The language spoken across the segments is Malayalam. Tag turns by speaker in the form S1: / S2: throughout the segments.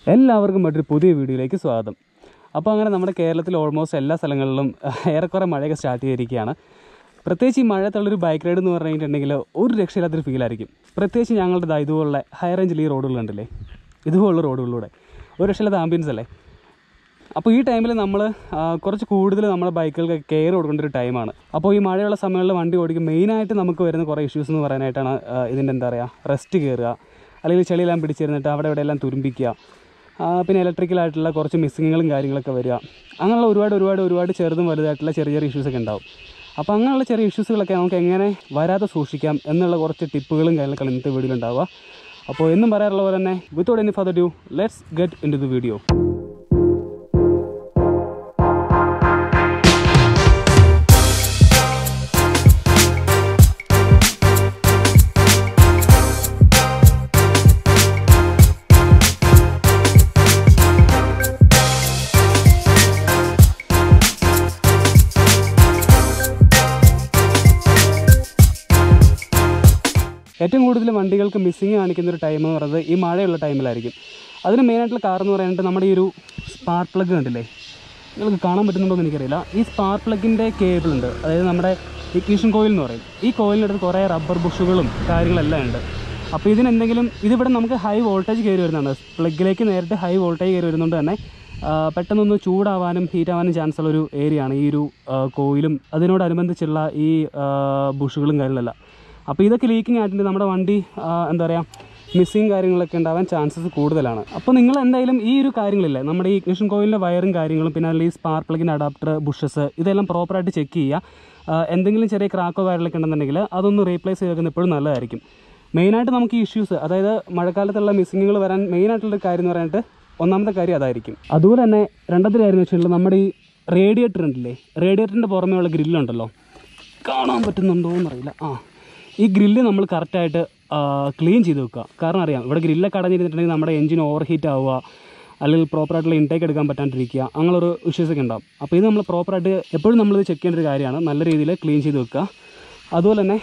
S1: എല്ലാവർക്കും മറ്റൊരു പുതിയ വീഡിയോയിലേക്ക് സ്വാഗതം. അപ്പോൾ അങ്ങനെ നമ്മുടെ കേരളത്തിൽ ഓൾമോസ്റ്റ് എല്ലാ സ്ഥലങ്ങളിലും ഏറെക്കുറെ മഴയൊക്കെ സ്റ്റാർട്ട് ചെയ്തിരിക്കുകയാണ്. പ്രത്യേകിച്ച് ഈ മഴയത്തുള്ളൊരു ബൈക്ക് റൈഡ് എന്ന് പറഞ്ഞിട്ടുണ്ടെങ്കിൽ ഒരു രക്ഷയില്ലാത്തൊരു ഫീലായിരിക്കും. പ്രത്യേകിച്ച് ഞങ്ങളുടെ ഇതുപോലുള്ള ഹൈ റേഞ്ചിൽ ഈ റോഡുകളുണ്ടല്ലേ, ഇതുപോലുള്ള റോഡുകളിലൂടെ ഒരു രക്ഷയില്ലാത്ത ആംബിയൻസ് അല്ലേ. അപ്പോൾ ഈ ടൈമിൽ നമ്മൾ കുറച്ച് കൂടുതൽ നമ്മുടെ ബൈക്കുകൾക്ക് കെയർ കൊടുക്കേണ്ട ഒരു ടൈമാണ്. അപ്പോൾ ഈ മഴയുള്ള സമയങ്ങളിൽ വണ്ടി ഓടിക്കും മെയിനായിട്ട് നമുക്ക് വരുന്ന കുറേ ഇഷ്യൂസ് എന്ന് പറയാനായിട്ടാണ് ഇതിൻ്റെ എന്താ പറയുക, റെസ്റ്റ് കയറുക, അല്ലെങ്കിൽ ചെളിയെല്ലാം പിടിച്ചിരുന്നിട്ട് അവിടെ എവിടെയെല്ലാം തുരുമ്പിക്കുക, പിന്നെ ഇലക്ട്രിക്കലായിട്ടുള്ള കുറച്ച് മിസ്സിങ്ങുകളും കാര്യങ്ങളൊക്കെ വരിക, അങ്ങനെയുള്ള ഒരുപാട് ചെറുതും വലുതായിട്ടുള്ള ചെറിയ ഇഷ്യൂസൊക്കെ ഉണ്ടാവും. അപ്പോൾ അങ്ങനെയുള്ള ചെറിയ ഇഷ്യൂസുകളൊക്കെ നമുക്ക് എങ്ങനെ വരാതെ സൂക്ഷിക്കാം എന്നുള്ള കുറച്ച് ടിപ്പുകളും കാര്യങ്ങളൊക്കെ ഇന്നത്തെ വീഡിയോയിൽ ഉണ്ടാവുക. അപ്പോൾ എന്നും പറയാറുള്ള പോലെ തന്നെ without any further due let's get into the video. ഏറ്റവും കൂടുതൽ വണ്ടികൾക്ക് മിസ്സിങ് കാണിക്കുന്നൊരു ടൈം എന്ന് പറയുന്നത് ഈ മഴയുള്ള ടൈമിലായിരിക്കും. അതിന് മെയിനായിട്ടുള്ള കാരണം എന്ന് പറയാനായിട്ട് നമ്മുടെ ഈ ഒരു സ്പാർക്ക് പ്ലഗ് കണ്ടില്ലേ, നിങ്ങൾക്ക് കാണാൻ പറ്റുന്നുണ്ടോ എന്ന് എനിക്കറിയില്ല. ഈ സ്പാർക്ക് പ്ലഗിൻ്റെ കേബിൾ ഉണ്ട്, അതായത് നമ്മുടെ ഇഗ്നിഷൻ കോയിൽ എന്ന് പറയും. ഈ കോയിലിനടുത്ത് കുറേ റബ്ബർ ബുഷുകളും കാര്യങ്ങളെല്ലാം ഉണ്ട്. അപ്പോൾ ഇതിവിടെ നമുക്ക് ഹൈ വോൾട്ടേജ് കയറി വരുന്നതാണ്, പ്ലഗിലേക്ക് നേരിട്ട് ഹൈ വോൾട്ടേജ് കയറി വരുന്നതുകൊണ്ട് തന്നെ പെട്ടെന്നൊന്ന് ചൂടാവാനും ഹീറ്റാവാനും ചാൻസ് ഉള്ളൊരു ഏരിയയാണ് ഈ ഒരു കോയിലും അതിനോടനുബന്ധിച്ചുള്ള ഈ ബുഷുകളും കാര്യങ്ങളെല്ലാം. അപ്പോൾ ഇതൊക്കെ ലീക്കിംഗ് ആയിട്ടുണ്ട് നമ്മുടെ വണ്ടി എന്താ പറയുക, മിസ്സിങ് കാര്യങ്ങളൊക്കെ ഉണ്ടാവാൻ ചാൻസസ് കൂടുതലാണ്. അപ്പോൾ നിങ്ങൾ എന്തായാലും ഈ ഒരു കാര്യങ്ങളില്ലേ, നമ്മുടെ ഈ ഇഗ്നിഷൻ കോയിലിൻ്റെ വയറും കാര്യങ്ങളും, പിന്നെ അല്ലെങ്കിൽ ഈ സ്പാർക്ക് പ്ലഗിൻ്റെ അഡാപ്റ്റർ, ബുഷസ്, ഇതെല്ലാം പ്രോപ്പറായിട്ട് ചെക്ക് ചെയ്യുക. എന്തെങ്കിലും ചെറിയ ക്രാക്കോ കാര്യങ്ങളൊക്കെ ഉണ്ടെന്നുണ്ടെങ്കിൽ അതൊന്ന് റീപ്ലേസ് ചെയ്ത് വെക്കുന്നത് എപ്പോഴും നല്ലതായിരിക്കും. മെയിനായിട്ട് നമുക്ക് ഈ ഇഷ്യൂസ്, അതായത് മഴക്കാലത്തുള്ള മിസ്സിങ്ങുകൾ വരാൻ മെയിനായിട്ടുള്ളൊരു കാര്യം എന്ന് പറഞ്ഞിട്ട് ഒന്നാമത്തെ കാര്യം അതായിരിക്കും. അതുപോലെ തന്നെ രണ്ടാമത്തെ കാര്യം എന്ന് വെച്ചിട്ടുണ്ടെങ്കിൽ നമ്മുടെ ഈ റേഡിയേറ്റർ ഉണ്ടല്ലേ, റേഡിയേറ്ററിൻ്റെ പുറമേ ഉള്ള ഗ്രില്ലുണ്ടല്ലോ, കാണാൻ പറ്റുന്നുണ്ടോ എന്നറിയില്ല. ഈ ഗ്രില്ല് നമ്മൾ കറക്റ്റായിട്ട് ക്ലീൻ ചെയ്ത് വെക്കുക. കാരണം അറിയാം, ഇവിടെ ഗ്രില്ലൊക്കെ അടഞ്ഞിരുന്നിട്ടുണ്ടെങ്കിൽ നമ്മുടെ എഞ്ചിൻ ഓവർ ഹീറ്റ് ആവുക, അല്ലെങ്കിൽ പ്രോപ്പറായിട്ടുള്ള ഇൻടേക്ക് എടുക്കാൻ പറ്റാണ്ടിരിക്കുക, അങ്ങനെയൊരു ഇഷ്യൂസൊക്കെ ഉണ്ടാവും. അപ്പോൾ ഇത് നമ്മൾ പ്രോപ്പറായിട്ട് എപ്പോഴും നമ്മളിത് ചെക്ക് ചെയ്യേണ്ട ഒരു കാര്യമാണ്, നല്ല രീതിയിൽ ക്ലീൻ ചെയ്ത് വെക്കുക. അതുപോലെ തന്നെ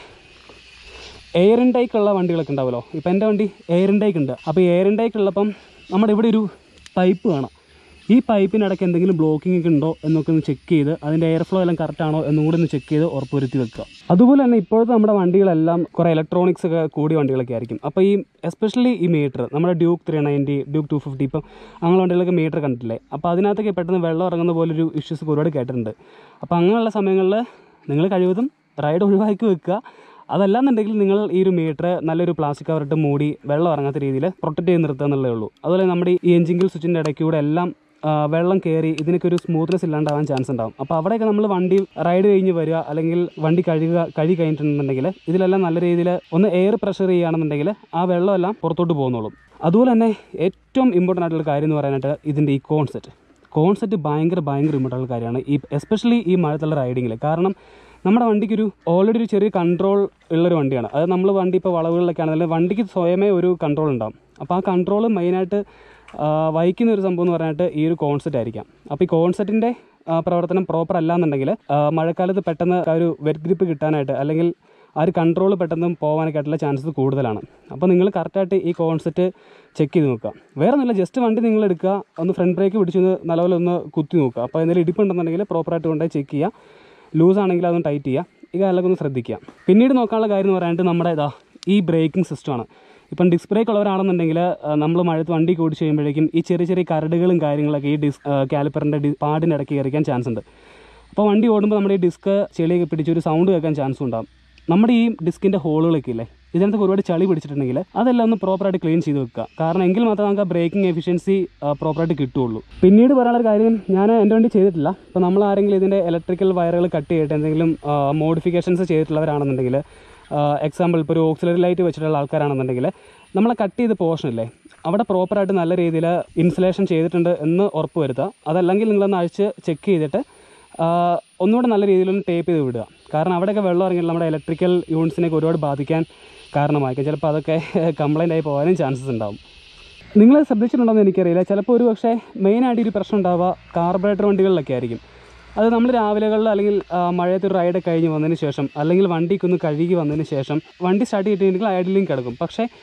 S1: എയർ ഇൻടേക്ക് ഉള്ള വണ്ടികളൊക്കെ ഉണ്ടാവുമല്ലോ, ഇപ്പോൾ എൻ്റെ വണ്ടി എയർ ഇൻടേക്ക് ഉണ്ട്. അപ്പോൾ എയർ ഇൻടേക്ക് ഉള്ളപ്പം നമ്മുടെ ഇവിടെ ഒരു പൈപ്പ് കാണാം. ഈ പൈപ്പിനിടയ്ക്ക് എന്തെങ്കിലും ബ്ലോക്കിംഗ് ഒക്കെ ഉണ്ടോ എന്നൊക്കെ ഒന്ന് ചെക്ക് ചെയ്ത് അതിൻ്റെ എയർ ഫ്ലോ എല്ലാം കറക്റ്റാണോ എന്നുകൂടി ഒന്ന് ചെക്ക് ചെയ്ത് ഉറപ്പുവരുത്തി വെക്കുക. അതുപോലെ തന്നെ ഇപ്പോഴത്തെ നമ്മുടെ വണ്ടികളെല്ലാം കുറേ ഇലക്ട്രോണിക്സ് ഒക്കെ കൂടിയ വണ്ടികളൊക്കെ ആയിരിക്കും. അപ്പോൾ ഈ എസ്പെഷ്യലി ഈ മീറ്റർ, നമ്മുടെ ഡ്യൂക്ക് 390, ഡ്യൂക്ക് 250, ഇപ്പം അങ്ങനെ വണ്ടികളൊക്കെ മീറ്റർ കണ്ടിട്ടില്ലേ, അപ്പോൾ അതിനകത്തൊക്കെ പെട്ടെന്ന് വെള്ളം ഇറങ്ങുന്ന പോലൊരു ഇഷ്യൂസ് ഒരുപാട് കേട്ടിട്ടുണ്ട്. അപ്പോൾ അങ്ങനെയുള്ള സമയങ്ങളിൽ നിങ്ങൾ കഴിവതും റൈഡ് ഒഴിവാക്കി വെക്കുക. അതല്ലാന്നുണ്ടെങ്കിൽ നിങ്ങൾ ഈ ഒരു മീറ്റർ നല്ലൊരു പ്ലാസ്റ്റിക് കവറിട്ട് മൂടി വെള്ളം ഇറങ്ങാത്ത രീതിയിൽ പ്രൊട്ടക്റ്റ് ചെയ്ത് നിർത്തുക എന്നുള്ളതേ ഉള്ളൂ. അതുപോലെ നമ്മുടെ ഈ എഞ്ചിൻ സ്വിച്ചിൻ്റെ ഇടയ്ക്കൂടെ എല്ലാം വെള്ളം കയറി ഇതിനൊക്കെ ഒരു സ്മൂത്ത്നെസ് ഇല്ലാണ്ടാവാൻ ചാൻസ് ഉണ്ടാവും. അപ്പോൾ അവിടെയൊക്കെ നമ്മൾ വണ്ടി റൈഡ് കഴിഞ്ഞ് വരിക, അല്ലെങ്കിൽ വണ്ടി കഴുകി കഴിഞ്ഞിട്ടുണ്ടെന്നുണ്ടെങ്കിൽ ഇതിലെല്ലാം നല്ല രീതിയിൽ ഒന്ന് എയർ പ്രഷർ ചെയ്യുകയാണെന്നുണ്ടെങ്കിൽ ആ വെള്ളമെല്ലാം പുറത്തോട്ട് പോകുന്നുള്ളൂ. അതുപോലെ തന്നെ ഏറ്റവും ഇമ്പോർട്ടൻ്റ് ആയിട്ടുള്ള കാര്യം എന്ന് പറയാനായിട്ട് ഇതിൻ്റെ ഈ കോൺസെപ്റ്റ് ഭയങ്കര ഇമ്പോർട്ടൻ്റ് ആയിട്ടുള്ള കാര്യമാണ്, ഈ എസ്പെഷ്യലി ഈ മഴത്തുള്ള റൈഡിങ്ങിൽ. കാരണം നമ്മുടെ വണ്ടിക്കൊരു ഓൾറെഡി ഒരു ചെറിയ കൺട്രോൾ ഉള്ളൊരു വണ്ടിയാണ്. അത് നമ്മൾ വണ്ടി ഇപ്പോൾ വളവുകളിലൊക്കെ ആണെന്നുണ്ടെങ്കിൽ വണ്ടിക്ക് സ്വയമേ ഒരു കൺട്രോൾ ഉണ്ടാവും. അപ്പോൾ ആ കൺട്രോൾ മെയിനായിട്ട് വഹിക്കുന്ന ഒരു സംഭവം എന്ന് പറയാനായിട്ട് ഈ ഒരു കോൺസെപ്റ്റ് ആയിരിക്കാം. അപ്പോൾ ഈ കോൺസെപ്റ്റിൻ്റെ പ്രവർത്തനം പ്രോപ്പർ അല്ലാന്നുണ്ടെങ്കിൽ മഴക്കാലത്ത് പെട്ടെന്ന് ഒരു വെറ്റ് ഗ്രിപ്പ് കിട്ടാനായിട്ട്, അല്ലെങ്കിൽ ആ ഒരു കൺട്രോൾ പെട്ടെന്ന് പോകാനൊക്കെ ആയിട്ടുള്ള ചാൻസസ് കൂടുതലാണ്. അപ്പോൾ നിങ്ങൾ കറക്റ്റായിട്ട് ഈ കോൺസെപ്റ്റ് ചെക്ക് ചെയ്ത് നോക്കുക. വേറെ ഒന്നുമില്ല, ജസ്റ്റ് വണ്ടി നിങ്ങൾ എടുക്കുക, ഒന്ന് ഫ്രണ്ട് ബ്രേക്ക് പിടിച്ചൊന്ന് നല്ലപോലെ ഒന്ന് കുത്തി നോക്കുക. അപ്പോൾ എന്തെങ്കിലും ഇടിപ്പുണ്ടെന്നുണ്ടെങ്കിൽ പ്രോപ്പറായിട്ട് കൊണ്ടുപോയി ചെക്ക് ചെയ്യുക. ലൂസാണെങ്കിൽ അതൊന്ന് ടൈറ്റ് ചെയ്യുക. ഈ കാര്യങ്ങളൊക്കെ ഒന്ന് ശ്രദ്ധിക്കുക. പിന്നീട് നോക്കാനുള്ള കാര്യം എന്ന് പറയാനായിട്ട് നമ്മുടെ ഈ ബ്രേക്കിംഗ് സിസ്റ്റമാണ്. ഇപ്പം ഡിസ്ക് ബ്രേക്ക് ഉള്ളവരാണെന്നുണ്ടെങ്കിൽ നമ്മൾ മഴത്ത് വണ്ടി ഓടിച്ച് കഴിയുമ്പോഴേക്കും ഈ ചെറിയ കരടുകളും കാര്യങ്ങളൊക്കെ ഈ കാലിപ്പറിൻ്റെ പാടിൻ്റെ ഇടയ്ക്ക് കയറിക്കാൻ ചാൻസ് ഉണ്ട്. അപ്പോൾ വണ്ടി ഓടുമ്പോൾ നമ്മുടെ ഈ ഡിസ്ക് ചെളിയൊക്കെ പിടിച്ചൊരു സൗണ്ട് കേൾക്കാൻ ചാൻസ് ഉണ്ടാകും. നമ്മുടെ ഈ ഡിസ്കിൻ്റെ ഹോളുകളൊക്കെ ഇല്ലേ, ഇതിനകത്ത് ഒരുപാട് ചളി പിടിച്ചിട്ടുണ്ടെങ്കിൽ അതെല്ലാം ഒന്ന് പ്രോപ്പറായിട്ട് ക്ലീൻ ചെയ്ത് വെക്കുക. കാരണം എങ്കിൽ മാത്രമേ നമുക്ക് ആ ബ്രേക്കിംഗ് എഫിഷ്യൻസി പ്രോപ്പറായിട്ട് കിട്ടുകയുള്ളൂ. പിന്നീട് പറയാനുള്ളൊരു കാര്യം, ഞാൻ എൻ്റെ വണ്ടി ചെയ്തിട്ടില്ല. ഇപ്പോൾ നമ്മൾ ആരെങ്കിലും ഇതിൻ്റെ ഇലക്ട്രിക്കൽ വയറുകൾ കട്ട് ചെയ്തിട്ട് എന്തെങ്കിലും മോഡിഫിക്കേഷൻസ് ചെയ്തിട്ടുള്ളവരാണെന്നുണ്ടെങ്കിൽ, എക്സാമ്പിൾ ഇപ്പോൾ ഒരു ഓക്സിലറി ലൈറ്റ് വെച്ചിട്ടുള്ള ആൾക്കാരാണെന്നുണ്ടെങ്കിൽ, നമ്മളെ കട്ട് ചെയ്ത പോർഷനില്ലേ അവിടെ പ്രോപ്പറായിട്ട് നല്ല രീതിയിൽ ഇൻസുലേഷൻ ചെയ്തിട്ടുണ്ട് എന്ന് ഉറപ്പ് വരുത്തുക. അതല്ലെങ്കിൽ നിങ്ങളൊന്ന് അഴിച്ച് ചെക്ക് ചെയ്തിട്ട് ഒന്നുകൂടെ നല്ല രീതിയിലൊന്ന് ടേപ്പ് ചെയ്ത് വിടുക. കാരണം അവിടെയൊക്കെ വെള്ളം ഇറങ്ങിയിട്ട് നമ്മുടെ ഇലക്ട്രിക്കൽ യൂണിറ്റ്സിനെയൊക്കെ ഒരുപാട് ബാധിക്കാൻ കാരണമായിരിക്കും. ചിലപ്പോൾ അതൊക്കെ കംപ്ലൈൻ്റ് ആയി പോകാനും ചാൻസസ് ഉണ്ടാവും. നിങ്ങൾ ശ്രദ്ധിച്ചിട്ടുണ്ടോയെന്ന് എനിക്കറിയില്ല, ചിലപ്പോൾ ഒരു പക്ഷേ മെയിനായിട്ട് ഒരു പ്രശ്നം ഉണ്ടാവുക കാർബറേറ്റർ വണ്ടികളിലൊക്കെ ആയിരിക്കും. അത് നമ്മൾ രാവിലെകളിൽ അല്ലെങ്കിൽ മഴയത്ത് ഒരു റൈഡ് കഴിഞ്ഞ് വന്നതിന് ശേഷം, അല്ലെങ്കിൽ വണ്ടിക്കൊന്ന് കഴുകി വന്നതിന് ശേഷം വണ്ടി സ്റ്റാർട്ട് ചെയ്തിട്ടുണ്ടെങ്കിൽ ഐഡിലിങ് കിടക്കും. പക്ഷേ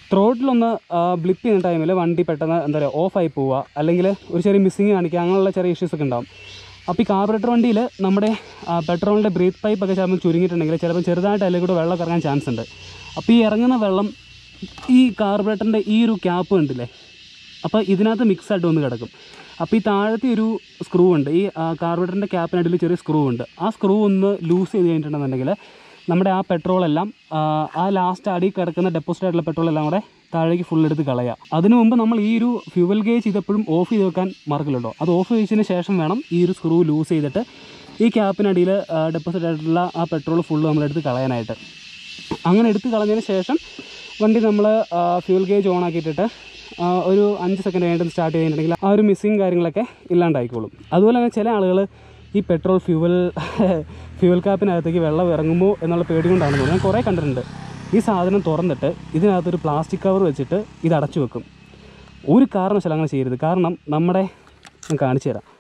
S1: ത്രോട്ടിലൊന്ന് ബ്ലിപ്പ് ചെയ്യുന്ന ടൈമിൽ വണ്ടി പെട്ടെന്ന് എന്താ പറയുക ഓഫായി പോവുക, അല്ലെങ്കിൽ ഒരു ചെറിയ മിസ്സിങ് കാണിക്കുക, അങ്ങനെയുള്ള ചെറിയ ഇഷ്യൂസൊക്കെ ഉണ്ടാകും. അപ്പോൾ ഈ കാർബറേറ്റർ വണ്ടിയിൽ നമ്മുടെ പെട്രോളിൻ്റെ ബ്രീത്ത് പൈപ്പൊക്കെ ചിലപ്പോൾ ചുരുങ്ങിയിട്ടുണ്ടെങ്കിൽ ചിലപ്പോൾ ചെറുതായിട്ട് അതിൽ കൂടെ വെള്ളം ഇറങ്ങാൻ ചാൻസ് ഉണ്ട്. അപ്പോൾ ഈ ഇറങ്ങുന്ന വെള്ളം ഈ കാർബറേറ്ററിൻ്റെ ഈ ഒരു ക്യാപ്പ് ഉണ്ടല്ലേ, അപ്പോൾ ഇതിനകത്ത് മിക്സായിട്ട് വന്ന് കിടക്കും. അപ്പോൾ ഈ താഴത്തെ ഒരു സ്ക്രൂ ഉണ്ട്, ഈ കാർബറേറ്ററിൻ്റെ ക്യാപ്പിനടിയിൽ ചെറിയ സ്ക്രൂ ഉണ്ട്. ആ സ്ക്രൂ ഒന്ന് ലൂസ് ചെയ്ത് കഴിഞ്ഞിട്ടുണ്ടെന്നുണ്ടെങ്കിൽ നമ്മുടെ ആ പെട്രോളെല്ലാം ആ ലാസ്റ്റ് അടി കിടക്കുന്ന ഡെപ്പോസിറ്റ് ആയിട്ടുള്ള പെട്രോളെല്ലാം കൂടെ താഴേക്ക് ഫുൾ എടുത്ത് കളയുക. അതിനു മുമ്പ് നമ്മൾ ഈ ഒരു ഫ്യൂവൽ ഗേജ് ഇതെപ്പോഴും ഓഫ് ചെയ്ത് വെക്കാൻ മറക്കില്ലല്ലോ. അത് ഓഫ് ചെയ്തതിന് ശേഷം വേണം ഈ ഒരു സ്ക്രൂ ലൂസ് ചെയ്തിട്ട് ഈ ക്യാപ്പിനടിയിൽ ഡെപ്പോസിറ്റ് ആയിട്ടുള്ള ആ പെട്രോൾ ഫുള്ള് നമ്മളെടുത്ത് കളയാനായിട്ട്. അങ്ങനെ എടുത്ത് കളഞ്ഞതിന് ശേഷം വണ്ടി നമ്മൾ ഫ്യൂൽ ഗേജ് ഓൺ ആക്കിയിട്ടിട്ട് ഒരു 5 സെക്കൻഡ് കഴിഞ്ഞിട്ട് സ്റ്റാർട്ട് ചെയ്തിട്ടുണ്ടെങ്കിൽ ആ ഒരു മിസ്സിങ് കാര്യങ്ങളൊക്കെ ഇല്ലാണ്ടായിക്കോളും. അതുപോലെ തന്നെ ചില ആളുകൾ ഈ പെട്രോൾ ഫ്യൂവൽ കാപ്പിനകത്തേക്ക് വെള്ളം ഇറങ്ങുമോ എന്നുള്ള പേടി കൊണ്ടാണെന്ന് തോന്നുന്നു. ഞാൻ കുറേ കണ്ടിട്ടുണ്ട് ഈ സാധനം തുറന്നിട്ട് ഇതിനകത്തൊരു പ്ലാസ്റ്റിക് കവർ വെച്ചിട്ട് ഇത് അടച്ചു വെക്കും. ഒരു കാരണവശാലും അങ്ങനെ ചെയ്യരുത്. കാരണം ഞാൻ കാണിച്ചു തരാം.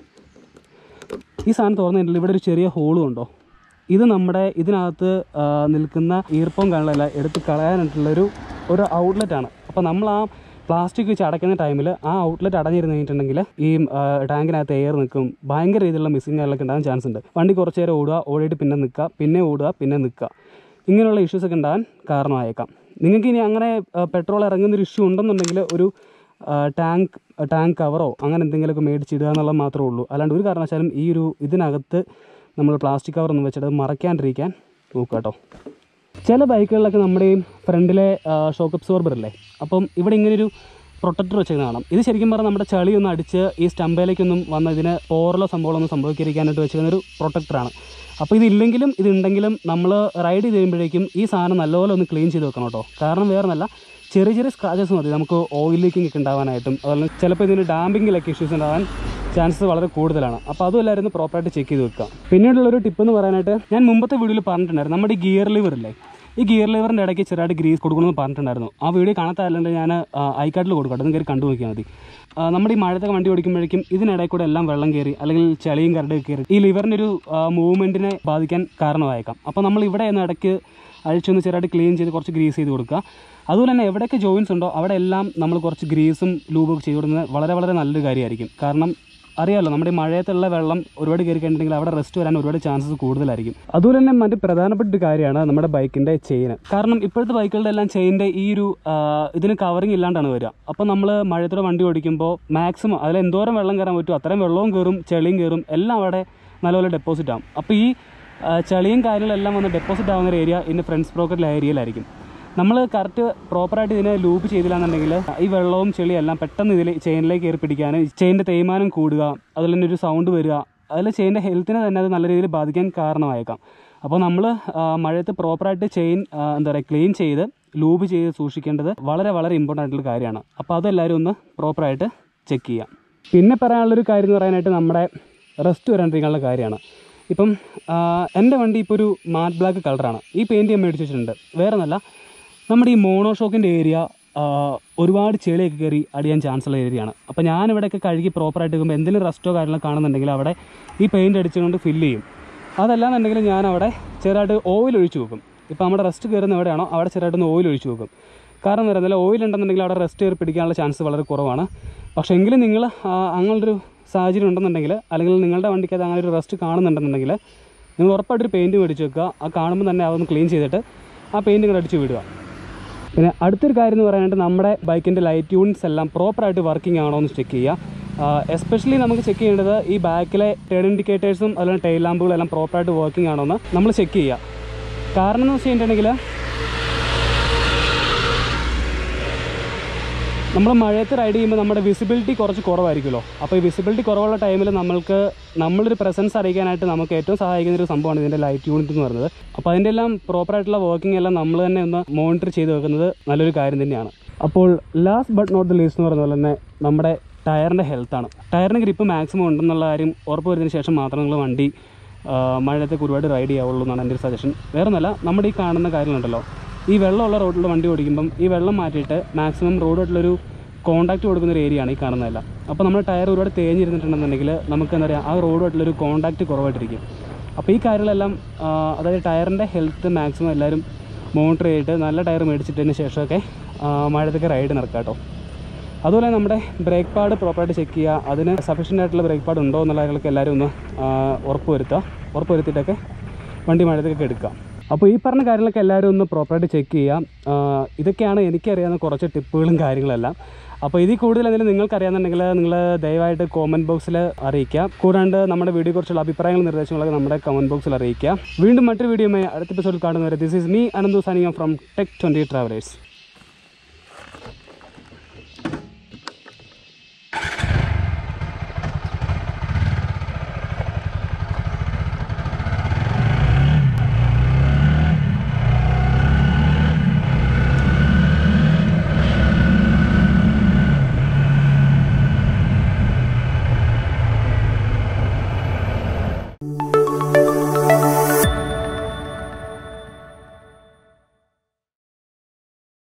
S1: ഈ സാധനം തുറന്നിട്ടുണ്ടെങ്കിൽ ഇവിടെ ഒരു ചെറിയ ഹോളും ഉണ്ടോ, ഇത് നമ്മുടെ ഇതിനകത്ത് നിൽക്കുന്ന ഈർപ്പം കാണലല്ല എടുത്ത് കളയാനായിട്ടുള്ളൊരു ഔട്ട്ലെറ്റാണ്. അപ്പോൾ നമ്മൾ ആ പ്ലാസ്റ്റിക് വെച്ച് അടയ്ക്കുന്ന ടൈമിൽ ആ ഔട്ട്ലെറ്റ് അടഞ്ഞിരുന്ന് കഴിഞ്ഞിട്ടുണ്ടെങ്കിൽ ഈ ടാങ്കിനകത്ത് എയർ നിൽക്കും, ഭയങ്കര രീതിയിലുള്ള മിസ്സിങ് കാര്യങ്ങളൊക്കെ ഉണ്ടാകാൻ ചാൻസ് ഉണ്ട്. വണ്ടി കുറച്ച് നേരം ഓടിയിട്ട് പിന്നെ നിൽക്കുക, പിന്നെ ഓടുക, പിന്നെ നിൽക്കുക, ഇങ്ങനെയുള്ള ഇഷ്യൂസൊക്കെ ഉണ്ടാകാൻ കാരണമായേക്കാം. നിങ്ങൾക്ക് ഇനി അങ്ങനെ പെട്രോൾ ഇറങ്ങുന്നൊരു ഇഷ്യൂ ഉണ്ടെന്നുണ്ടെങ്കിൽ ഒരു ടാങ്ക് കവറോ അങ്ങനെ എന്തെങ്കിലുമൊക്കെ മേടിച്ചിടുക എന്നുള്ളത് മാത്രമേ ഉള്ളൂ. അല്ലാണ്ട് ഒരു കാരണവശാലും ഇതിനകത്ത് നമ്മൾ പ്ലാസ്റ്റിക് കവറൊന്നും വെച്ചിട്ട് മറയ്ക്കാണ്ടിരിക്കാൻ നോക്കുക കേട്ടോ. ചില ബൈക്കുകളിലൊക്കെ നമ്മുടെ ഈ ഫ്രണ്ടിലെ ഷോക്ക് അബ്സോർബർ ഇല്ലേ, അപ്പം ഇവിടെ ഇങ്ങനെയൊരു പ്രൊട്ടക്ടർ വെച്ചേക്കുന്ന കാണാം. ഇത് ശരിക്കും പറഞ്ഞാൽ നമ്മുടെ ചളിയൊന്നും അടിച്ച് ഈ സ്റ്റമ്പയിലേക്കൊന്നും വന്ന് ഇതിന് പോറലോ സംഭവങ്ങളൊന്നും സംഭവിക്കാതിരിക്കാനായിട്ട് വെച്ചിരിക്കുന്നൊരു പ്രൊട്ടക്ടറാണ്. അപ്പോൾ ഇതില്ലെങ്കിലും ഇതുണ്ടെങ്കിലും നമ്മൾ റൈഡ് ചെയ്ത് കഴിയുമ്പോഴേക്കും ഈ സാധനം നല്ലപോലെ ഒന്ന് ക്ലീൻ ചെയ്ത് വെക്കണം കേട്ടോ. കാരണം വേറെ നല്ല ചെറിയ ചെറിയ സ്ക്രാച്ചസ് മതി നമുക്ക് ഓയിൽ ലീക്കിംഗ് ഒക്കെ ഉണ്ടാവാനായിട്ടും. അതുപോലെ ചിലപ്പോൾ ഇതിന് ഡാമ്പിങ്ങിലൊക്കെ ഇഷ്യൂസ് ഉണ്ടാകാൻ ചാൻസസ് വളരെ കൂടുതലാണ്. അപ്പോൾ അതും എല്ലാവരും പ്രോപ്പറായിട്ട് ചെക്ക് ചെയ്ത് വെക്കുക. പിന്നീടുള്ളൊരു ടിപ്പ് എന്ന് പറയാനായിട്ട് ഞാൻ മുമ്പത്തെ വീഡിയോയിൽ പറഞ്ഞിട്ടുണ്ടായിരുന്നു, നമ്മുടെ ഈ ഗിയർ ലിവർ ഇല്ലേ, ഈ ഗിയർ ലിവറിൻ്റെ ഇടയ്ക്ക് ചെറുതായിട്ട് ഗ്രീസ് കൊടുക്കണമെന്ന് പറഞ്ഞിട്ടുണ്ടായിരുന്നു. ആ വീഡിയോ കാണാത്തല്ലാണ്ട് ഞാൻ ഐക്കാർഡിൽ കൊടുക്കട്ടെ, ഒന്ന് കയറി കണ്ടു നോക്കിയാൽ മതി. നമ്മുടെ ഈ മഴത്തൊക്കെ വണ്ടി ഓടിക്കുമ്പോഴേക്കും ഇതിനിടയിൽ കൂടെ എല്ലാം വെള്ളം കയറി അല്ലെങ്കിൽ ചളിയും കരടൊക്കെ കയറി ഈ ലിവറിൻ്റെ ഒരു മൂവ്മെൻറ്റിനെ ബാധിക്കാൻ കാരണമായേക്കാം. അപ്പോൾ നമ്മൾ ഇവിടെ നിന്ന് ഇടയ്ക്ക് അഴിച്ചൊന്ന് ചെറുതായിട്ട് ക്ലീൻ ചെയ്ത് കുറച്ച് ഗ്രീസ് ചെയ്ത് കൊടുക്കുക. അതുപോലെ തന്നെ എവിടെയൊക്കെ ജോയിൻസ് ഉണ്ടോ അവിടെ എല്ലാം നമ്മൾ കുറച്ച് ഗ്രീസും ലൂബൊക്കെ ചെയ്ത് കൊടുക്കുന്നത് വളരെ വളരെ നല്ലൊരു കാര്യമായിരിക്കും. കാരണം അറിയാമല്ലോ, നമ്മുടെ ഈ മഴയത്തുള്ള വെള്ളം ഒരുപാട് കയറി കഴിഞ്ഞിട്ടുണ്ടെങ്കിൽ അവിടെ റെസ്റ്റ് വരാൻ ഒരുപാട് ചാൻസസ് കൂടുതലായിരിക്കും. അതുപോലെ തന്നെ മറ്റ് പ്രധാനപ്പെട്ട ഒരു കാര്യമാണ് നമ്മുടെ ബൈക്കിൻ്റെ ചെയിൻ. കാരണം ഇപ്പോഴത്തെ ബൈക്കുകളുടെ എല്ലാം ചെയിൻ്റെ ഈ ഒരു ഇതിന് കവറിങ് ഇല്ലാണ്ടാണ് വരിക. അപ്പോൾ നമ്മൾ മഴയത്തോടെ വണ്ടി ഓടിക്കുമ്പോൾ മാക്സിമം അതിൽ എന്തോരം വെള്ളം കയറാൻ പറ്റും അത്രയും വെള്ളവും കയറും, ചെളിയും കയറും, എല്ലാം അവിടെ നല്ലപോലെ ഡെപ്പോസിറ്റ് ആകും. അപ്പോൾ ഈ ചളിയും കാര്യങ്ങളെല്ലാം വന്ന് ഡെപ്പോസിറ്റ് ആവുന്ന ഒരു ഏരിയ ഇതിൻ്റെ ഫ്രണ്ട് സ്പ്രോക്കറ്റിലെ ഏരിയയിലായിരിക്കും. നമ്മൾ കറക്റ്റ് പ്രോപ്പറായിട്ട് ഇതിനെ ലൂപ്പ് ചെയ്തില്ല എന്നുണ്ടെങ്കിൽ ഈ വെള്ളവും ചെളിയും എല്ലാം പെട്ടെന്ന് ഇതിൽ ചെയിനിലേക്ക് കയറി പിടിക്കാനും ചെയിൻ്റെ തേയ്മാനം കൂടുക, അതുപോലെ തന്നെ ഒരു സൗണ്ട് വരിക, അതിൽ ചെയിൻ്റെ ഹെൽത്തിനെ തന്നെ അത് നല്ല രീതിയിൽ ബാധിക്കാൻ കാരണമായേക്കാം. അപ്പോൾ നമ്മൾ മഴയത്ത് പ്രോപ്പറായിട്ട് ചെയിൻ ക്ലീൻ ചെയ്ത് ലൂബ് ചെയ്ത് സൂക്ഷിക്കേണ്ടത് വളരെ വളരെ ഇമ്പോർട്ടൻ്റ് ആയിട്ടുള്ള കാര്യമാണ്. അപ്പോൾ അതെല്ലാവരും ഒന്ന് പ്രോപ്പറായിട്ട് ചെക്ക് ചെയ്യാം. പിന്നെ പറയാനുള്ളൊരു കാര്യം എന്ന് പറയാനായിട്ട് നമ്മുടെ റെസ്റ്റ് വരാണ്ടിരിക്കാനുള്ള കാര്യമാണ്. ഇപ്പം എൻ്റെ വണ്ടി ഇപ്പോൾ ഒരു മാറ്റ് ബ്ലാക്ക് കളറാണ്. ഈ പെയിൻറ്റ് ഞാൻ മേടിച്ച് വെച്ചിട്ടുണ്ട്. വേറെ ഒന്നല്ല, നമ്മുടെ ഈ മോണോഷോക്കിൻ്റെ ഏരിയ ഒരുപാട് ചെളിയൊക്കെ കയറി അടിയാൻ ചാൻസ് ഉള്ള ഏരിയയാണ്. അപ്പോൾ ഞാനിവിടെയൊക്കെ കഴുകി പ്രോപ്പറായിട്ട് വെക്കുമ്പോൾ എന്തെങ്കിലും റെസ്റ്റോ കാര്യങ്ങളോ കാണുന്നുണ്ടെങ്കിൽ അവിടെ ഈ പെയിൻറ്റ് അടിച്ചുകൊണ്ട് ഫില്ല് ചെയ്യും. അതല്ലാന്നുണ്ടെങ്കിൽ ഞാനവിടെ ചെറുതായിട്ട് ഓയിൽ ഒഴിച്ച് വെക്കും. ഇപ്പോൾ നമ്മുടെ റെസ്റ്റ് കയറുന്ന എവിടെയാണോ അവിടെ ചെറുതായിട്ടൊന്ന് ഓയിൽ ഒഴിച്ച് വെക്കും. കാരണം എന്താ പറയുക, ഓയിൽ ഉണ്ടെന്നുണ്ടെങ്കിൽ അവിടെ റെസ്റ്റ് കയറി പിടിക്കാനുള്ള ചാൻസ് വളരെ കുറവാണ്. പക്ഷേ എങ്കിലും നിങ്ങൾ അങ്ങനൊരു സാഹചര്യം ഉണ്ടെന്നുണ്ടെങ്കിൽ അല്ലെങ്കിൽ നിങ്ങളുടെ വണ്ടിക്കകത്ത് അങ്ങനെ ഒരു റെസ്റ്റ് കാണുന്നുണ്ടെന്നുണ്ടെങ്കിൽ നിങ്ങൾ ഉറപ്പായിട്ടൊരു പെയിൻറ്റ് മേടിച്ച് വെക്കുക. ആ കാണുമ്പോൾ തന്നെ അതൊന്ന് ക്ലീൻ ചെയ്തിട്ട് ആ പെയിൻറ്റ് ഇങ്ങനെ അടിച്ച് വിടുക. പിന്നെ അടുത്തൊരു കാര്യം എന്ന് പറയാനായിട്ട് നമ്മുടെ ബൈക്കിൻ്റെ ലൈറ്റ് യൂണിറ്റ്സ് എല്ലാം പ്രോപ്പറായിട്ട് വർക്കിംഗ് ആണോ എന്ന് ചെക്ക് ചെയ്യുക. എസ്പെഷ്യലി നമുക്ക് ചെക്ക് ചെയ്യേണ്ടത് ഈ ബാക്കിലെ ടേൺ ഇൻഡിക്കേറ്റേഴ്സും അതുപോലെ ടെയിൽ ലാമ്പുകളെല്ലാം പ്രോപ്പറായിട്ട് വർക്കിംഗ് ആണോ എന്ന് നമ്മൾ ചെക്ക് ചെയ്യുക. കാരണം എന്ന് വെച്ച് കഴിഞ്ഞിട്ടുണ്ടെങ്കിൽ നമ്മൾ മഴയത്ത് റൈഡ് ചെയ്യുമ്പോൾ നമ്മുടെ വിസിബിലിറ്റി കുറച്ച് കുറവായിരിക്കുമല്ലോ. അപ്പോൾ ഈ വിസിബിലിറ്റി കുറവുള്ള ടൈമിൽ നമ്മളൊരു പ്രസൻസ് അറിയിക്കാനായിട്ട് നമുക്ക് ഏറ്റവും സഹായിക്കുന്നൊരു സംഭവമാണ് ഇതിൻ്റെ ലൈറ്റ് യൂണിറ്റ് എന്ന് പറയുന്നത്. അപ്പോൾ അതിൻ്റെ എല്ലാം പ്രോപ്പറായിട്ടുള്ള വർക്കിംഗ് എല്ലാം നമ്മൾ തന്നെ ഒന്ന് മോണിറ്റർ ചെയ്ത് വെക്കുന്നത് നല്ലൊരു കാര്യം തന്നെയാണ്. അപ്പോൾ last but not the least എന്ന് പറയുന്ന പോലെ തന്നെ നമ്മുടെ ടയറിൻ്റെ ഹെൽത്താണ്. ടയറിന് ഗ്രിപ്പ് മാക്സിമം ഉണ്ടെന്നുള്ള കാര്യം ഉറപ്പ് വരുന്നതിന് ശേഷം മാത്രം നിങ്ങൾ വണ്ടി മഴയത്തേക്ക് ഒരുപാട് റൈഡ് ചെയ്യാവുള്ളൂ എന്നാണ് എൻ്റെ ഒരു സജഷൻ. വേറെ ഒന്നല്ല, നമ്മുടെ ഈ കാണുന്ന കാര്യങ്ങളുണ്ടല്ലോ, ഈ വെള്ളമുള്ള റോഡിൽ വണ്ടി ഓടിക്കുമ്പം ഈ വെള്ളം മാറ്റിയിട്ട് മാക്സിമം റോഡായിട്ടുള്ളൊരു കോൺടാക്റ്റ് കൊടുക്കുന്ന ഒരു ഏരിയയാണ് ഈ കാണുന്നതല്ല. അപ്പോൾ നമ്മുടെ ടയർ ഒരുപാട് തേഞ്ഞിരുന്നിട്ടുണ്ടെന്നുണ്ടെങ്കിൽ നമുക്ക് എന്താ പറയുക, ആ റോഡായിട്ടുള്ളൊരു കോൺടാക്റ്റ് കുറവായിട്ടിരിക്കും. അപ്പോൾ ഈ കാര്യങ്ങളെല്ലാം അതായത് ടയറിൻ്റെ ഹെൽത്ത് മാക്സിമം എല്ലാവരും മോണിറ്റർ ചെയ്തിട്ട് നല്ല ടയർ മേടിച്ചിട്ടതിന് ശേഷമൊക്കെ മഴയത്തേക്ക് റൈഡ് നടക്കുക കേട്ടോ. അതുപോലെ നമ്മുടെ ബ്രേക്ക് പാഡ് പ്രോപ്പറായിട്ട് ചെക്ക് ചെയ്യുക. അതിന് സഫീഷ്യൻ്റ് ആയിട്ടുള്ള ബ്രേക്ക് പാഡ് ഉണ്ടോ എന്നുള്ള കാര്യങ്ങളൊക്കെ എല്ലാവരും ഒന്ന് ഉറപ്പ് വരുത്തിയിട്ടൊക്കെ വണ്ടി മഴയത്തേക്കൊക്കെ എടുക്കുക. അപ്പോൾ ഈ പറഞ്ഞ കാര്യങ്ങളൊക്കെ എല്ലാവരും ഒന്ന് പ്രോപ്പറായിട്ട് ചെക്ക് ചെയ്യാം. ഇതൊക്കെയാണ് എനിക്കറിയാവുന്ന കുറച്ച് ടിപ്പുകളും കാര്യങ്ങളെല്ലാം. അപ്പോൾ ഇതിൽ കൂടുതൽ എന്തെങ്കിലും നിങ്ങൾക്കറിയാമെന്നുണ്ടെങ്കിൽ നിങ്ങൾ ദയവായിട്ട് കോമൻറ്റ് ബോക്സിൽ അറിയിക്കുക. കൂടാണ്ട് നമ്മുടെ വീഡിയോയെക്കുറിച്ചുള്ള അഭിപ്രായങ്ങളും നിർദ്ദേശങ്ങളൊക്കെ നമ്മുടെ കമൻറ്റ് ബോക്സിൽ അറിയിക്കുക. വീണ്ടും മറ്റൊരു വീഡിയോയുമായി അടുത്ത എപ്പിസോഡിൽ കാണുന്നവരെ this is me Ananthu Saniya from tech 20 travellers.